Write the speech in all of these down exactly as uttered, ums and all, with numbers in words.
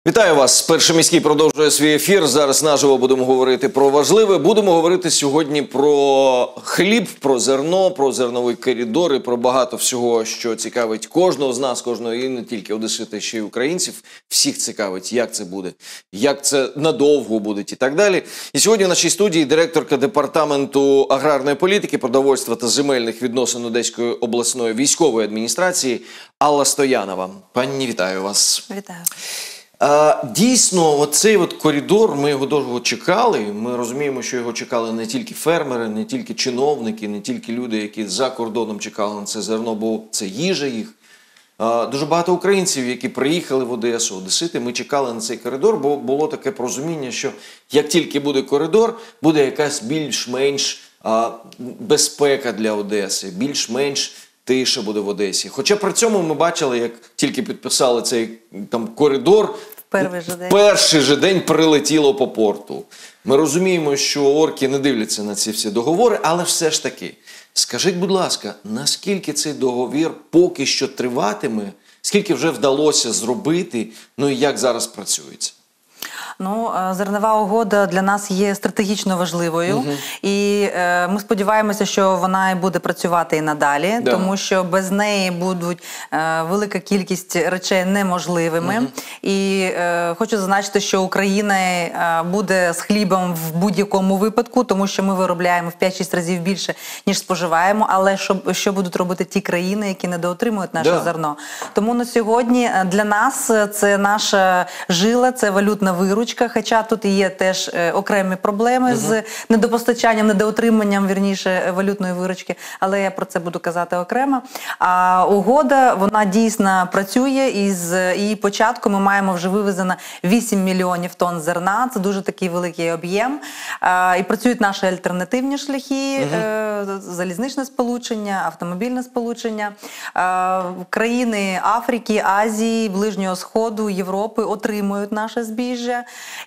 Вітаю вас. Перший міський продовжує свій ефір. Зараз наживо будемо говорити про важливе. Будемо говорити сьогодні про хліб, про зерно, про зерновий коридор і про багато всього, що цікавить кожного з нас, кожного і не тільки одесити, ще й українців. Всіх цікавить, як це буде, як це надовго буде і так далі. І сьогодні в нашій студії директорка департаменту аграрної політики, продовольства та земельних відносин Одеської обласної військової адміністрації Алла Стоянова. Пані, вітаю вас. Вітаю. Дійсно, оцей от коридор, ми його довго чекали. Ми розуміємо, що його чекали не тільки фермери, не тільки чиновники, не тільки люди, які за кордоном чекали на це зерно, бо це їжа їх. Дуже багато українців, які приїхали в Одесу, одесити, ми чекали на цей коридор, бо було таке порозуміння, що як тільки буде коридор, буде якась більш-менш безпека для Одеси, більш-менш тиша буде в Одесі. Хоча при цьому ми бачили, як тільки підписали цей там коридор, перший же день. перший же день прилетіло по порту. Ми розуміємо, що орки не дивляться на ці всі договори, але все ж таки, скажіть, будь ласка, наскільки цей договір поки що триватиме, скільки вже вдалося зробити, ну і як зараз працюється? Ну, зернова угода для нас є стратегічно важливою, угу. і е, ми сподіваємося, що вона і буде працювати і надалі, да. тому що без неї будуть е, велика кількість речей неможливими. Угу. І е, хочу зазначити, що Україна е, буде з хлібом в будь-якому випадку, тому що ми виробляємо в п'ять-шість разів більше, ніж споживаємо, але що, що будуть робити ті країни, які недоотримують наше да. зерно. Тому на сьогодні для нас це наша жила, це валютна виручка. Хоча тут є теж е, окремі проблеми угу. з недопостачанням, недоотриманням, вірніше, валютної виручки, але я про це буду казати окремо. А угода, вона дійсно працює, і з її початку ми маємо вже вивезено вісім мільйонів тонн зерна, це дуже такий великий об'єм. І працюють наші альтернативні шляхи, угу. е, залізничне сполучення, автомобільне сполучення. Е, країни Африки, Азії, Ближнього Сходу, Європи отримують наше збіжжя.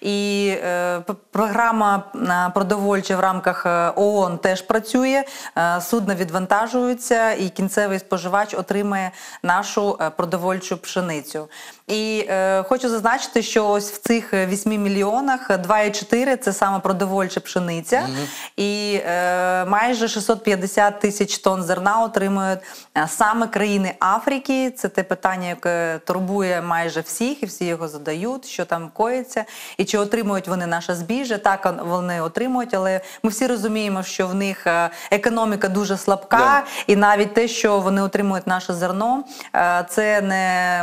І е, програма продовольча в рамках ООН теж працює, е, судна відвантажуються і кінцевий споживач отримає нашу продовольчу пшеницю. І е, хочу зазначити, що ось в цих вісьми мільйонах два цілих чотири – це саме продовольча пшениця, угу. і е, майже шістсот п'ятдесят тисяч тонн зерна отримують саме країни Африки. Це те питання, яке турбує майже всіх, і всі його задають, що там коїться, і чи отримують вони наше збіжжя. Так, вони отримують, але ми всі розуміємо, що в них економіка дуже слабка, да. і навіть те, що вони отримують наше зерно, це не...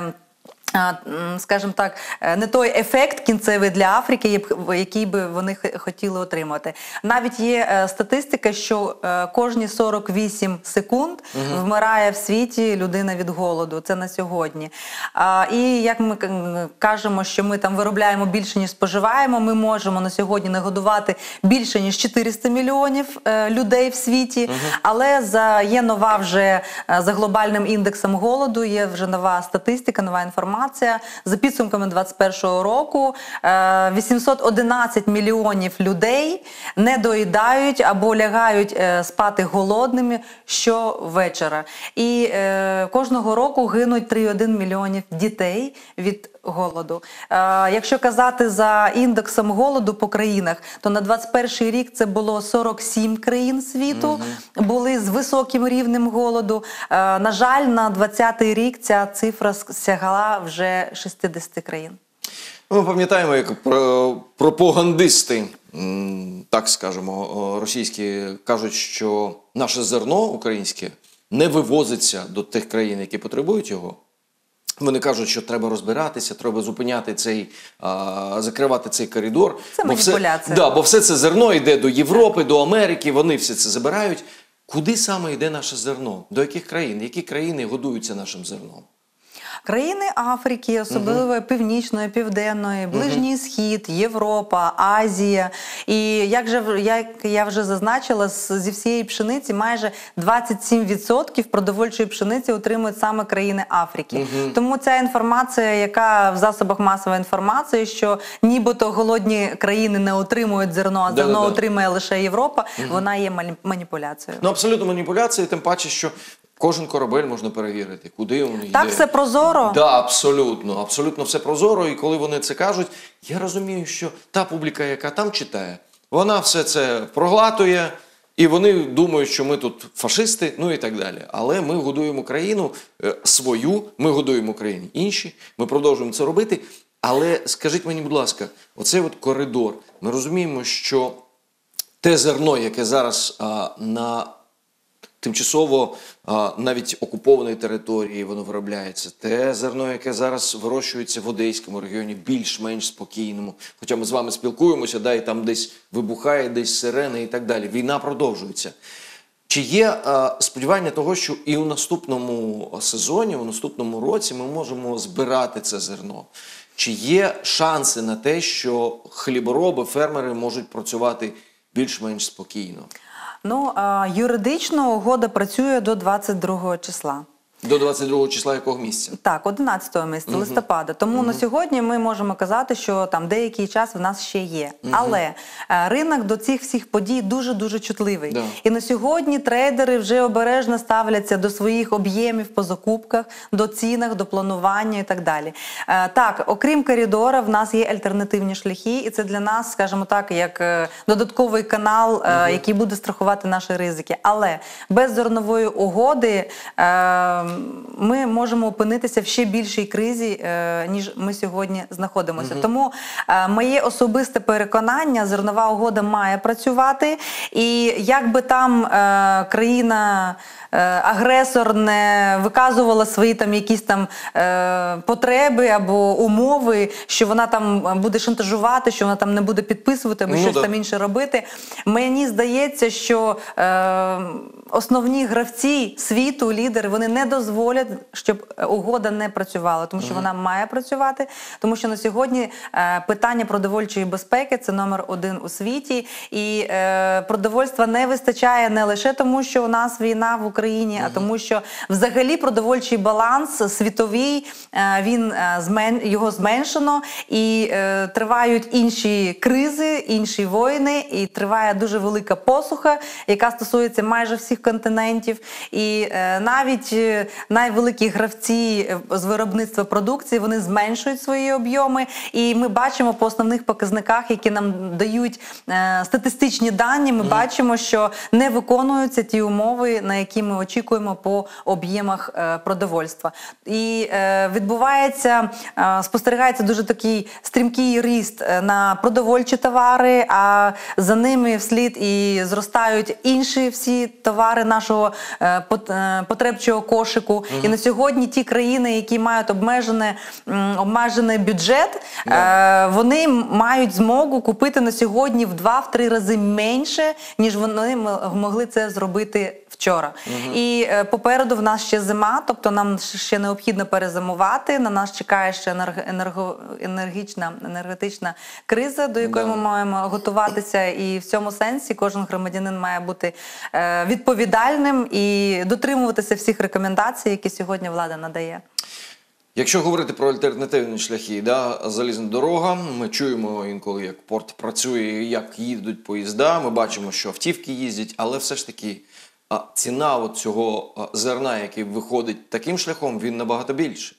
скажімо так, не той ефект кінцевий для Африки, який би вони хотіли отримати. Навіть є статистика, що кожні сорок вісім секунд угу. вмирає в світі людина від голоду. Це на сьогодні. І як ми кажемо, що ми там виробляємо більше, ніж споживаємо, ми можемо на сьогодні нагодувати більше, ніж чотириста мільйонів людей в світі, угу. але за, є нова вже, за глобальним індексом голоду, є вже нова статистика, нова інформація. За підсумками двадцять першого року вісімсот одинадцять мільйонів людей не доїдають або лягають спати голодними щовечора. І кожного року гинуть три цілих один мільйонів дітей від голоду. Якщо казати за індексом голоду по країнах, то на двадцять перший рік це було сорок сім країн світу, угу. були з високим рівнем голоду. На жаль, на двадцятий рік ця цифра сягала вже шістдесят країн. Ми пам'ятаємо, як пропагандисти, так скажемо, російські, кажуть, що наше зерно українське не вивозиться до тих країн, які потребують його. Вони кажуть, що треба розбиратися, треба зупиняти цей, а, закривати цей коридор. Це маніпуляція. Все, да, бо все це зерно йде до Європи, до Америки, вони все це забирають. Куди саме йде наше зерно? До яких країн? Які країни годуються нашим зерном? Країни Африки, особливо угу. Північної, Південної, Ближній угу. Схід, Європа, Азія. І як, же, як я вже зазначила, зі всієї пшениці майже двадцять сім відсотків продовольчої пшениці отримують саме країни Африки. Угу. Тому ця інформація, яка в засобах масової інформації, що нібито голодні країни не отримують зерно, а зерно да, да, да. отримує лише Європа, угу. вона є маніпуляцією. Ну, абсолютно маніпуляція, тим паче, що Кожен корабель можна перевірити, куди він йде. Так все прозоро? Так, да, абсолютно. Абсолютно все прозоро. І коли вони це кажуть, я розумію, що та публіка, яка там читає, вона все це проглатує, і вони думають, що ми тут фашисти, ну і так далі. Але ми годуємо країну е, свою, ми годуємо країні інші, ми продовжуємо це робити. Але скажіть мені, будь ласка, оцей от коридор, ми розуміємо, що те зерно, яке зараз а, на тимчасово а, навіть окупованій території воно виробляється, те зерно, яке зараз вирощується в Одеському регіоні, більш-менш спокійному, хоча ми з вами спілкуємося, да, і там десь вибухає, десь сирени і так далі. Війна продовжується. Чи є а, сподівання того, що і у наступному сезоні, у наступному році ми можемо збирати це зерно? Чи є шанси на те, що хлібороби, фермери можуть працювати більш-менш спокійно? Ну, а, юридично угода працює до двадцять другого числа. До двадцять другого числа якого місяця? Так, одинадцятого місяця, Мгм. листопада. Тому Мгм. на сьогодні ми можемо казати, що там деякий час в нас ще є. Але е, ринок до цих всіх подій дуже-дуже чутливий. Да. І на сьогодні трейдери вже обережно ставляться до своїх об'ємів по закупках, до цінах, до планування і так далі. Е, так, окрім коридора, в нас є альтернативні шляхи, і це для нас, скажімо так, як е, додатковий канал, е, який буде страхувати наші ризики. Але без зернової угоди е, ми можемо опинитися в ще більшій кризі, е, ніж ми сьогодні знаходимося. Угу. Тому е, моє особисте переконання, зернова угода має працювати. І як би там е, країна е, агресор не виказувала свої там якісь там е, потреби або умови, що вона там буде шантажувати, що вона там не буде підписувати або ну, щось да. там інше робити. Мені здається, що е, основні гравці світу, лідери, вони не дозволять, щоб угода не працювала, тому що mm-hmm. вона має працювати, тому що на сьогодні е, питання продовольчої безпеки – це номер один у світі, і е, продовольства не вистачає не лише тому, що у нас війна в Україні, mm-hmm. а тому, що взагалі продовольчий баланс світовий, е, він, е, змен, його зменшено, і е, тривають інші кризи, інші війни, і триває дуже велика посуха, яка стосується майже всіх континентів, і е, навіть е, найвеликі гравці з виробництва продукції, вони зменшують свої об'єми, і ми бачимо по основних показниках, які нам дають е, статистичні дані, ми mm. бачимо, що не виконуються ті умови, на які ми очікуємо по об'ємах е, продовольства. І е, відбувається, е, спостерігається дуже такий стрімкий ріст на продовольчі товари, а за ними вслід і зростають інші всі товари нашого е, потребчого кошику. Угу. І на сьогодні ті країни, які мають обмежений, обмежений бюджет, yeah. е, вони мають змогу купити на сьогодні в два-три рази менше, ніж вони могли це зробити вчора. Угу. І е, попереду в нас ще зима, тобто нам ще необхідно перезимувати, на нас чекає ще енерго, енерго, енергічна, енергетична криза, до якої yeah. ми маємо готуватися, і в цьому сенсі кожен громадянин має бути е, відповідальним і дотримуватися всіх рекомендацій, які сьогодні влада надає. Якщо говорити про альтернативні шляхи, да, залізна дорога, ми чуємо інколи, як порт працює, як їдуть поїзда, ми бачимо, що автівки їздять, але все ж таки а, ціна от цього а, зерна, який виходить таким шляхом, він набагато більший.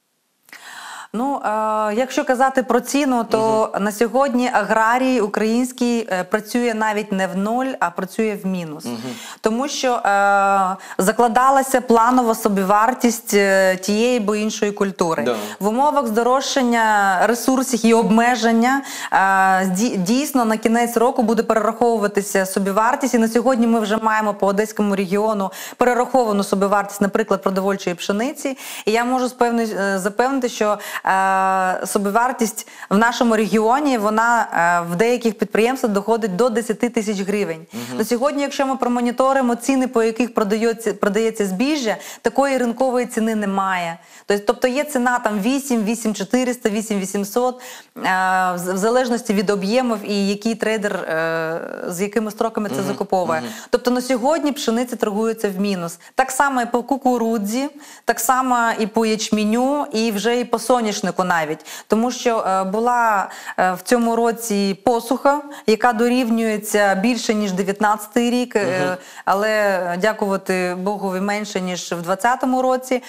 Ну, е, якщо казати про ціну, то угу. на сьогодні аграрій український е, працює навіть не в нуль, а працює в мінус. Угу. Тому що е, закладалася планова собівартість е, тієї або іншої культури. Да. В умовах здорожчання ресурсів і обмеження е, дійсно на кінець року буде перераховуватися собівартість. І на сьогодні ми вже маємо по Одеському регіону перераховану собівартість, наприклад, продовольчої пшениці. І я можу запевнити, що собівартість в нашому регіоні, вона в деяких підприємствах доходить до десять тисяч гривень. Угу. На сьогодні, якщо ми промоніторимо ціни, по яких продається, продається збіжжя, такої ринкової ціни немає. Тобто є ціна там вісім, вісім чотириста, вісім вісімсот, в залежності від об'ємів і який трейдер з якими строками це угу. закуповує. Угу. Тобто на сьогодні пшениця торгується в мінус. Так само і по кукурудзі, так само і по ячменю, і вже і по соняшнику. соняшнику навіть. Тому що е, була е, в цьому році посуха, яка дорівнюється більше, ніж дев'ятнадцятий рік, е, Угу. але дякувати Богові менше, ніж в двадцятому році.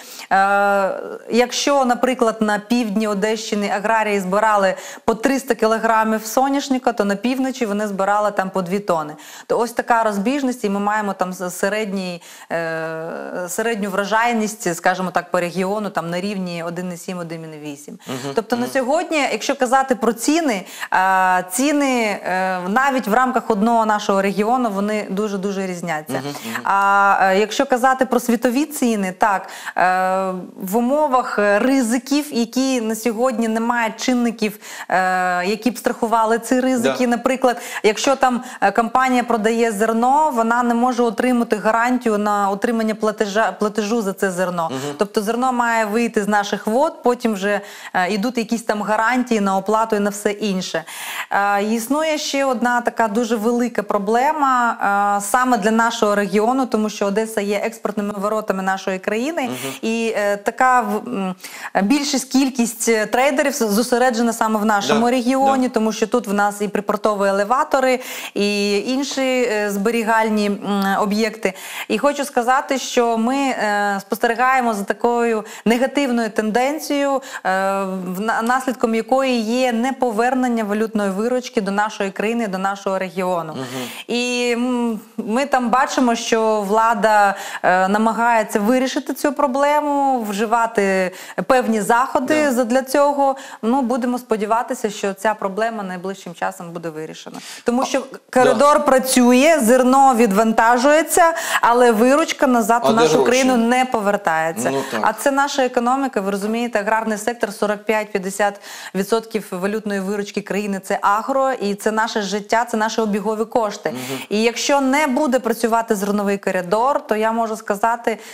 Е, якщо, наприклад, на півдні Одещини аграрії збирали по триста кілограмів соняшника, то на півночі вони збирали там по дві тони. То ось така розбіжність, і ми маємо там середній, е, середню врожайність, скажімо так, по регіону там на рівні один цілих сім - один цілих вісім. Угу. Тобто на сьогодні, якщо казати про ціни, е, ціни е, навіть в рамках одного нашого регіону, вони дуже-дуже різняться. Угу. А е, якщо казати про світові ціни, так, е, в умовах ризиків, які на сьогодні не мають чинників, е, які б страхували ці ризики. Да. Наприклад, якщо там компанія продає зерно, вона не може отримати гарантію на отримання платежа, платежу за це зерно. Угу. Тобто зерно має вийти з наших вод, потім вже е, йдуть якісь там гарантії на оплату і на все інше. Е, існує ще одна така дуже велика проблема е, саме для нашого регіону, тому що Одеса є експортними воротами нашої країни, угу. і е, така е, більшість кількість трейдерів зосереджена саме в нашому да. регіоні, да. тому що тут в нас і припортові елеватори, і інші е, зберігальні е, об'єкти. І хочу сказати, що ми е, спостерігаємо за такою негативною тенденцією, е, наслідком якої є неповернення валютної виручки до нашої країни, до нашого регіону. Угу. І м, ми там бачимо, що влада е, намагається вирішити цю проблему, вживати певні заходи yeah. задля цього. Ну, будемо сподіватися, що ця проблема найближчим часом буде вирішена. Тому що коридор yeah. працює, зерно відвантажується, але виручка назад а у нашу гроші? країну не повертається. Ну, а це наша економіка, ви розумієте, аграрний сектор, сорок п'ять - п'ятдесят відсотків валютної виручки країни – це агро, і це наше життя, це наші обігові кошти. Угу. І якщо не буде працювати зерновий коридор, то я можу сказати е-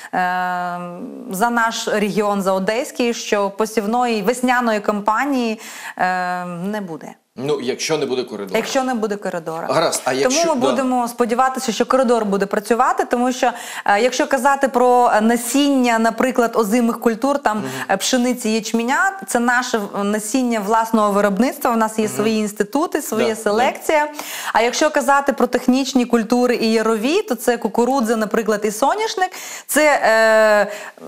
за наш регіон, за Одеський, що посівної весняної кампанії е- не буде. Ну, якщо не буде коридору. Якщо не буде коридора. Гаразд, а якщо... Тому ми да. будемо сподіватися, що коридор буде працювати, тому що, е, якщо казати про насіння, наприклад, озимих культур, там угу. пшениці, ячменя, це наше насіння власного виробництва, у нас є угу. свої інститути, своя да. селекція. Да. А якщо казати про технічні культури і ярові, то це кукурудза, наприклад, і соняшник, це... Е,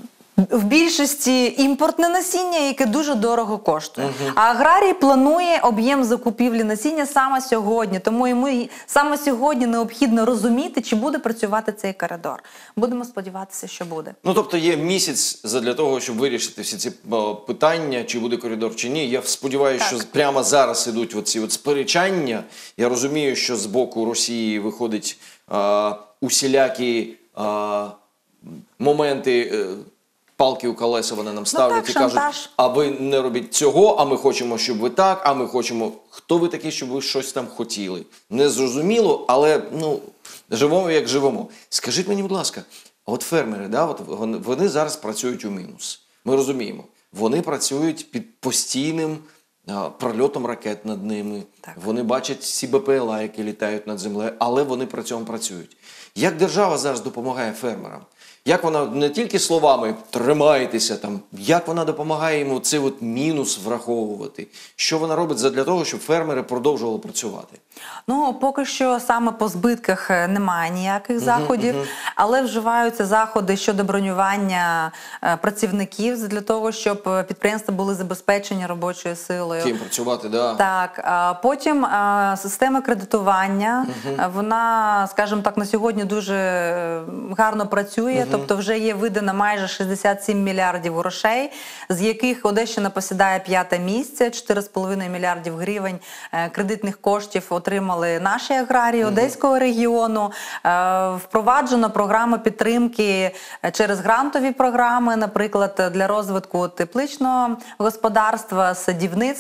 в більшості імпортне насіння, яке дуже дорого коштує. Uh-huh. А аграрій планує об'єм закупівлі насіння саме сьогодні. Тому йому саме сьогодні необхідно розуміти, чи буде працювати цей коридор. Будемо сподіватися, що буде. Ну, тобто є місяць для того, щоб вирішити всі ці питання, чи буде коридор, чи ні. Я сподіваюся, що прямо зараз ідуть оці от сперечання. Я розумію, що з боку Росії виходять а, усілякі а, моменти... палки у колеса вони нам ставлять ну, так, і кажуть, шантаж. А ви не робіть цього, а ми хочемо, щоб ви так, а ми хочемо... Хто ви такі, щоб ви щось там хотіли? Не зрозуміло, але, ну, живемо як живемо. Скажіть мені, будь ласка, от фермери, да, от вони, вони зараз працюють у мінус. Ми розуміємо. Вони працюють під постійним а, прольотом ракет над ними. Так. Вони бачать ці Б П Л А, які літають над землею, але вони при цьому працюють. Як держава зараз допомагає фермерам? Як вона не тільки словами «тримайтеся», там, як вона допомагає йому цей от мінус враховувати? Що вона робить для того, щоб фермери продовжували працювати? Ну, поки що саме по збитках немає ніяких заходів, uh-huh, uh-huh. але вживаються заходи щодо бронювання е, працівників для того, щоб підприємства були забезпечені робочою силою. Ким працювати, да. Так. А потім а, система кредитування, uh-huh. вона, скажімо так, на сьогодні дуже гарно працює, uh-huh. тобто вже є видано майже шістдесят сім мільярдів грошей, з яких Одещина посідає п'яте місце, чотири з половиною мільярдів гривень е, кредитних коштів отримали наші аграрії Одеського uh-huh. регіону. Е, впроваджено програми підтримки через грантові програми, наприклад, для розвитку тепличного господарства, садівництва.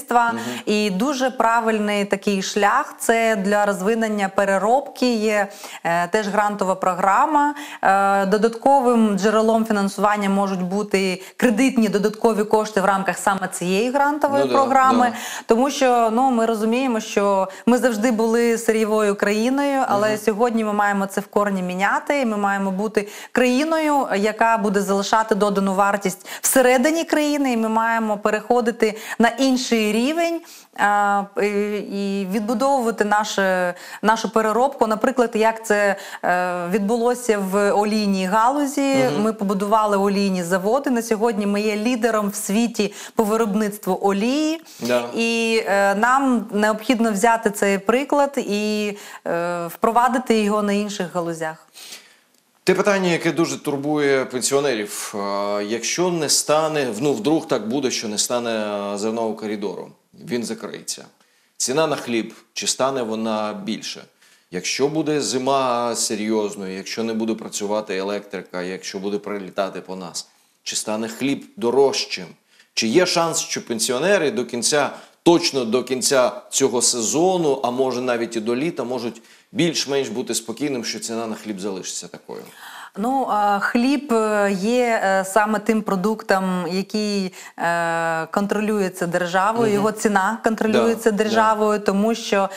виробництва. Угу. І дуже правильний такий шлях – це для розвинення переробки. Є е, теж грантова програма. Е, додатковим джерелом фінансування можуть бути кредитні додаткові кошти в рамках саме цієї грантової ну, програми. Да, да. Тому що ну, ми розуміємо, що ми завжди були сирійовою країною, але угу. сьогодні ми маємо це в корні міняти. Ми маємо бути країною, яка буде залишати додану вартість всередині країни, і ми маємо переходити на інший рівень а, і відбудовувати наше, нашу переробку. Наприклад, як це е, відбулося в олійній галузі. Угу. Ми побудували олійні заводи. На сьогодні ми є лідером в світі по виробництву олії. Да. І е, нам необхідно взяти цей приклад і е, впровадити його на інших галузях. Те питання, яке дуже турбує пенсіонерів. Якщо не стане, ну вдруг так буде, що не стане зернового коридору, він закриється. Ціна на хліб, чи стане вона більше? Якщо буде зима серйозною, якщо не буде працювати електрика, якщо буде прилітати по нас, чи стане хліб дорожчим? Чи є шанс, що пенсіонери до кінця, точно до кінця цього сезону, а може навіть і до літа, можуть більш-менш бути спокійним, що ціна на хліб залишиться такою? Ну, хліб є саме тим продуктом, який контролюється державою, угу. його ціна контролюється да, державою, да. тому що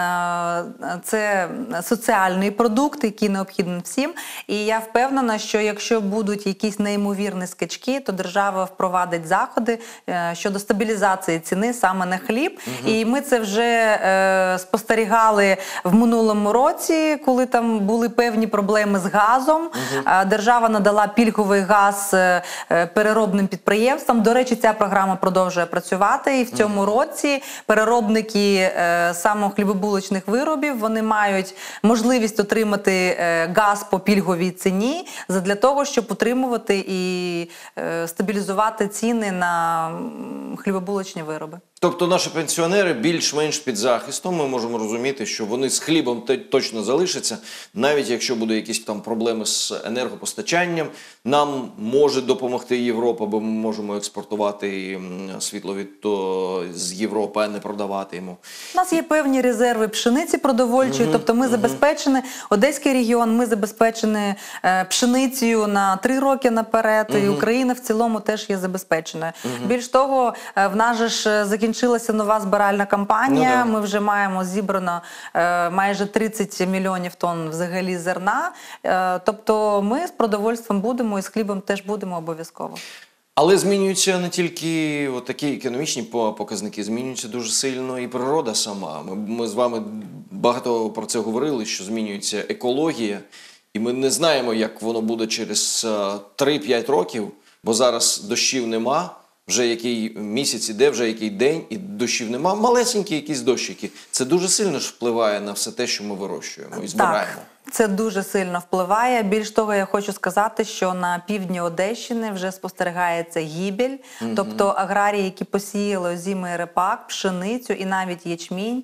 це соціальний продукт, який необхідний всім. І я впевнена, що якщо будуть якісь неймовірні скачки, то держава впровадить заходи щодо стабілізації ціни саме на хліб. Угу. І ми це вже спостерігали в минулому році, коли там були певні проблеми з газом. Угу. Держава надала пільговий газ переробним підприємствам. До речі, ця програма продовжує працювати. І в цьому угу. році переробники саме хлібобулочних виробів, вони мають можливість отримати газ по пільговій ціні для того, щоб утримувати і стабілізувати ціни на хлібобулочні вироби. Тобто наші пенсіонери більш-менш під захистом, ми можемо розуміти, що вони з хлібом точно залишаться, навіть якщо будуть якісь там проблеми з енергопостачанням, нам може допомогти Європа, бо ми можемо експортувати світло від то, з Європи, а не продавати йому. У нас є певні резерви пшениці продовольчої, угу, тобто ми угу. забезпечені, Одеський регіон, ми забезпечені е, пшеницею на три роки наперед, угу. і Україна в цілому теж є забезпеченою. Угу. Більш того, е, в нас же ж закінчилася нова збиральна кампанія, ну, да. ми вже маємо зібрано е, майже тридцять мільйонів тонн взагалі зерна, е, тобто ми з продовольством будемо і з хлібом теж будемо обов'язково. Але змінюються не тільки от такі економічні показники, змінюється дуже сильно і природа сама. Ми, ми з вами багато про це говорили, що змінюється екологія, і ми не знаємо, як воно буде через три-п'ять років, бо зараз дощів нема, вже який місяць іде, вже який день, і дощів нема. Малесенькі якісь дощики. Це дуже сильно ж впливає на все те, що ми вирощуємо і збираємо. Так, це дуже сильно впливає. Більш того, я хочу сказати, що на півдні Одещини вже спостерігається гибель. Угу. Тобто аграрії, які посіяли озимий репак, пшеницю і навіть ячмінь,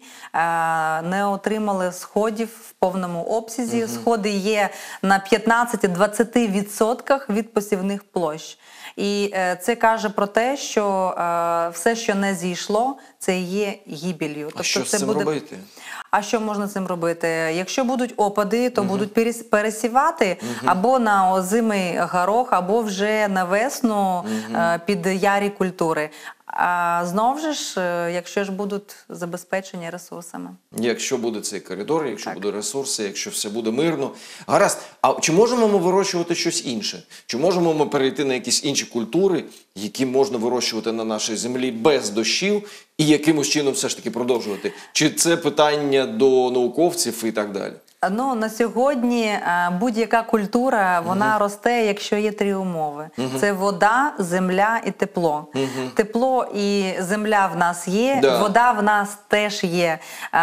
не отримали сходів в повному обсязі. Угу. Сходи є на п'ятнадцять-двадцять відсотків від посівних площ. І це каже про те, що е, все, що не зійшло, це є гибелью. Тобто, а що це з цим буде... робити? А що можна з цим робити? Якщо будуть опади, то угу. будуть пересівати угу. або на озимий горох, або вже на весну угу. е, під ярі культури. А знову ж, якщо ж будуть забезпечені ресурсами. Якщо буде цей коридор, якщо будуть ресурси, якщо все буде мирно. Гаразд, а чи можемо ми вирощувати щось інше? Чи можемо ми перейти на якісь інші культури, які можна вирощувати на нашій землі без дощів і якимось чином все ж таки продовжувати? Чи це питання до науковців і так далі? Ну, на сьогодні будь-яка культура, вона угу. росте, якщо є три умови. Угу. Це вода, земля і тепло. Угу. Тепло і земля в нас є, да. вода в нас теж є.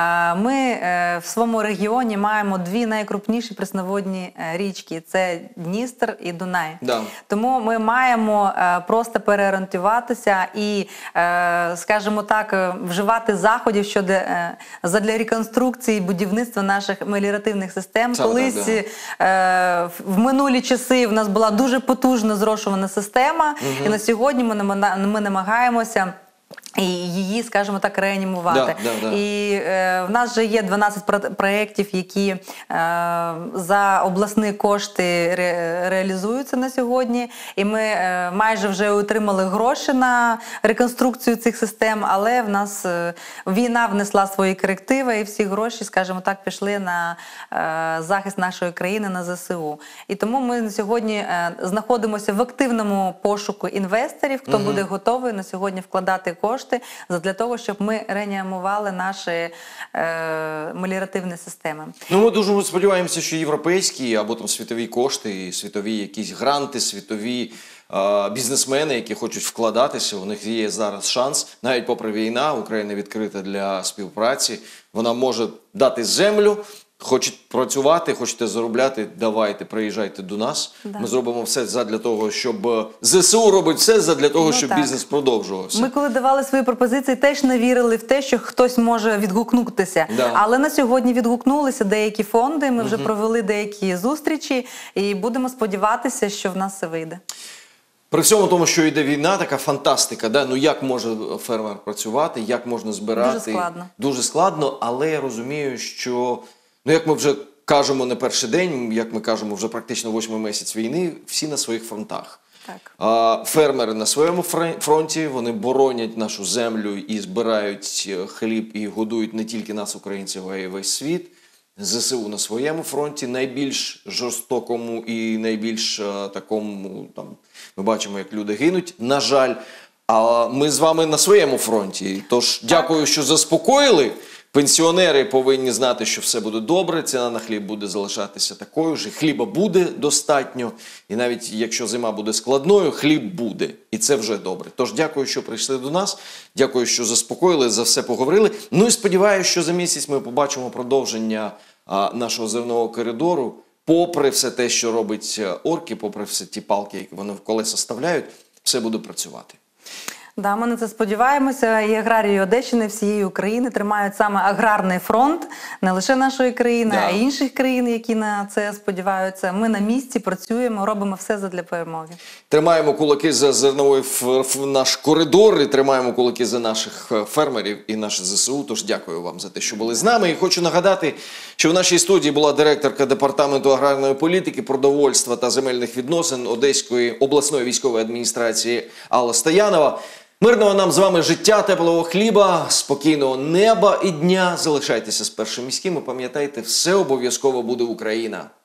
Ми в своєму регіоні маємо дві найкрупніші пресноводні річки. Це Дністр і Дунай. Да. Тому ми маємо просто переорієнтуватися і, скажімо так, вживати заходів щодо задля реконструкції будівництва наших меліоративних систем. Саме Колись так, да. е, в минулі часи в нас була дуже потужна зрошувана система, угу. і на сьогодні ми, ми намагаємося і її, скажімо так, реанімувати. Да, да, да. І е, в нас вже є дванадцять про- проєктів, які е, за обласні кошти ре- реалізуються на сьогодні. І ми е, майже вже отримали гроші на реконструкцію цих систем, але в нас е, війна внесла свої корективи, і всі гроші, скажімо так, пішли на е, захист нашої країни, на зе се у. І тому ми на сьогодні е, знаходимося в активному пошуку інвесторів, хто буде готовий на сьогодні вкладати кошти для того, щоб ми реанімували наші е, меліоративні системи. Ну, ми дуже сподіваємося, що європейські або там світові кошти, світові якісь гранти, світові е, бізнесмени, які хочуть вкладатися, у них є зараз шанс. Навіть попри війна, Україна відкрита для співпраці. Вона може дати землю. Хочуть працювати, хочете заробляти, давайте, приїжджайте до нас. Да. Ми зробимо все задля того, щоб зе се у робить все задля того, Ну, щоб так. бізнес продовжувався. Ми коли давали свої пропозиції, теж не вірили в те, що хтось може відгукнутися. Да. Але на сьогодні відгукнулися деякі фонди, ми вже провели деякі зустрічі і будемо сподіватися, що в нас все вийде. При всьому тому, що йде війна, така фантастика, да? Ну як може фермер працювати, як можна збирати? Дуже складно. Дуже складно, але я розумію, що, ну як ми вже кажемо не перший день, як ми кажемо вже практично восьмий місяць війни, всі на своїх фронтах. Так. А, фермери на своєму фрон- фронті, вони боронять нашу землю і збирають е, хліб і годують не тільки нас, українців, а й весь світ. зе се у на своєму фронті, найбільш жорстокому і найбільш е, такому, там, ми бачимо, як люди гинуть, на жаль. А ми з вами на своєму фронті. Тож дякую, що заспокоїли. Пенсіонери повинні знати, що все буде добре, ціна на хліб буде залишатися такою ж, і хліба буде достатньо. І навіть якщо зима буде складною, хліб буде. І це вже добре. Тож дякую, що прийшли до нас, дякую, що заспокоїли, за все поговорили. Ну і сподіваюся, що за місяць ми побачимо продовження а, нашого зернового коридору. Попри все те, що робить орки, попри всі ті палки, які вони в колеса ставляють, все буде працювати. Да, ми на це сподіваємося. І аграрії Одещини, всієї України тримають саме аграрний фронт, не лише нашої країни, Да. а й інших країн, які на це сподіваються. Ми на місці працюємо, робимо все задля перемоги. Тримаємо кулаки за зерновий ф- ф- наш коридор і тримаємо кулаки за наших е, фермерів і наше зе се у. Тож дякую вам за те, що були з нами. І хочу нагадати, що в нашій студії була директорка Департаменту аграрної політики, продовольства та земельних відносин Одеської обласної військової адміністрації Алла Стоянова. Мирного нам з вами життя, теплого хліба, спокійного неба і дня. Залишайтеся з Першим міським і пам'ятайте, все обов'язково буде Україна.